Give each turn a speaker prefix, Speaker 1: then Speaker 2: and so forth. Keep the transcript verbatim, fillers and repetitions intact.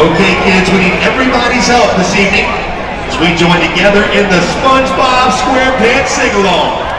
Speaker 1: Okay, kids, we need everybody's help this evening as we join together in the SpongeBob SquarePants sing-along.